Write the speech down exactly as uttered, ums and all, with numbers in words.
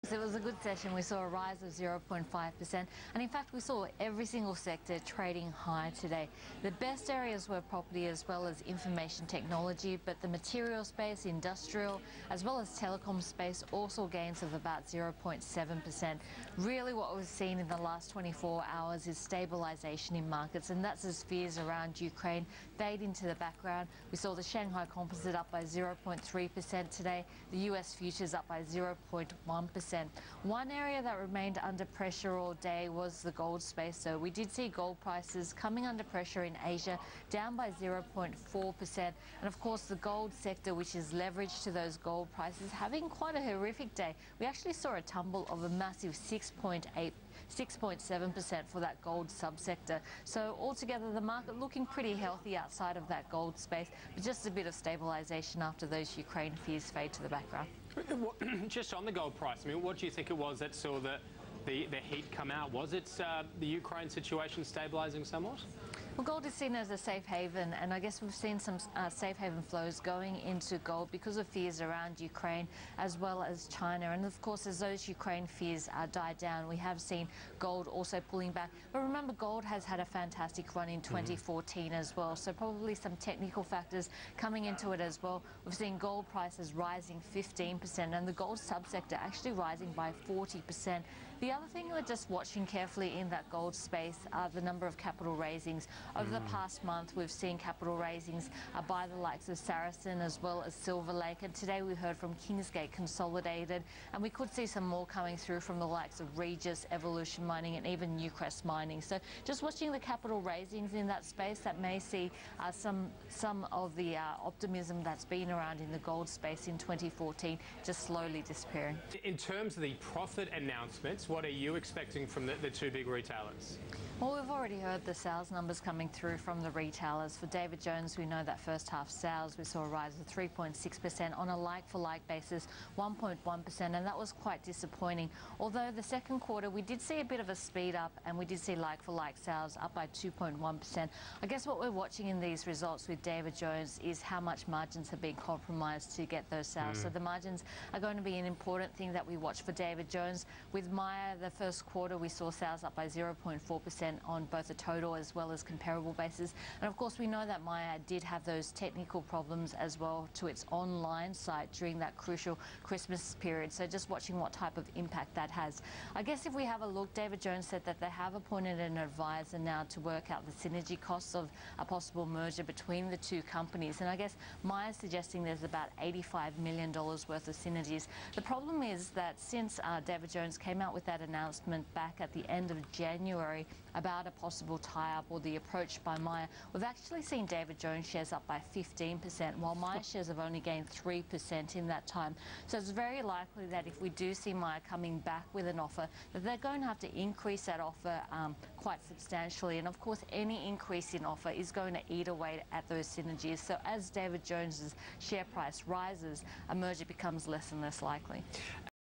It was a good session. We saw a rise of zero point five percent, and in fact we saw every single sector trading high today. The best areas were property as well as information technology, but the material space, industrial as well as telecom space also gains of about zero point seven percent. Really what we've seen in the last twenty-four hours is stabilisation in markets, and that's as fears around Ukraine fade into the background. We saw the Shanghai Composite up by zero point three percent today, the U S futures up by zero point one percent. One area that remained under pressure all day was the gold space. So we did see gold prices coming under pressure in Asia, down by zero point four percent. And of course the gold sector, which is leveraged to those gold prices, having quite a horrific day. We actually saw a tumble of a massive six point eight, six point seven percent for that gold subsector. So altogether the market looking pretty healthy outside of that gold space, but just a bit of stabilisation after those Ukraine fears fade to the background. Just on the gold price, I mean, what do you think it was that saw the, the, the heat come out? Was it uh, the Ukraine situation stabilising somewhat? Well, gold is seen as a safe haven, and I guess we've seen some uh, safe haven flows going into gold because of fears around Ukraine as well as China. And of course, as those Ukraine fears uh, die down, we have seen gold also pulling back. But remember, gold has had a fantastic run in twenty fourteen mm-hmm. as well, so probably some technical factors coming into it as well. We've seen gold prices rising fifteen percent and the gold subsector actually rising by forty percent. The other thing we're just watching carefully in that gold space are the number of capital raisings. Over the past month, we've seen capital raisings uh, by the likes of Saracen as well as Silver Lake, and today we heard from Kingsgate Consolidated, and we could see some more coming through from the likes of Regis, Evolution Mining and even Newcrest Mining. So just watching the capital raisings in that space, that may see uh, some, some of the uh, optimism that's been around in the gold space in twenty fourteen just slowly disappearing. In terms of the profit announcements, what are you expecting from the, the two big retailers? Well, we've already heard the sales numbers coming through from the retailers. For David Jones, we know that first half sales, we saw a rise of three point six percent on a like-for-like basis, one point one percent, and that was quite disappointing. Although the second quarter, we did see a bit of a speed up, and we did see like-for-like sales up by two point one percent. I guess what we're watching in these results with David Jones is how much margins have been compromised to get those sales. Mm. So the margins are going to be an important thing that we watch for David Jones. With Myer, the first quarter, we saw sales up by zero point four percent on both a total as well as comparable basis. And of course we know that Myer did have those technical problems as well to its online site during that crucial Christmas period, so just watching what type of impact that has. I guess if we have a look, David Jones said that they have appointed an advisor now to work out the synergy costs of a possible merger between the two companies, and I guess Myer's suggesting there's about eighty-five million dollars worth of synergies. The problem is that since uh, David Jones came out with that announcement back at the end of January about a possible tie-up or the approach by Myer, we've actually seen David Jones shares up by fifteen percent, while Myer shares have only gained three percent in that time. So it's very likely that if we do see Myer coming back with an offer, that they're going to have to increase that offer um, quite substantially. And of course, any increase in offer is going to eat away at those synergies. So as David Jones's share price rises, a merger becomes less and less likely.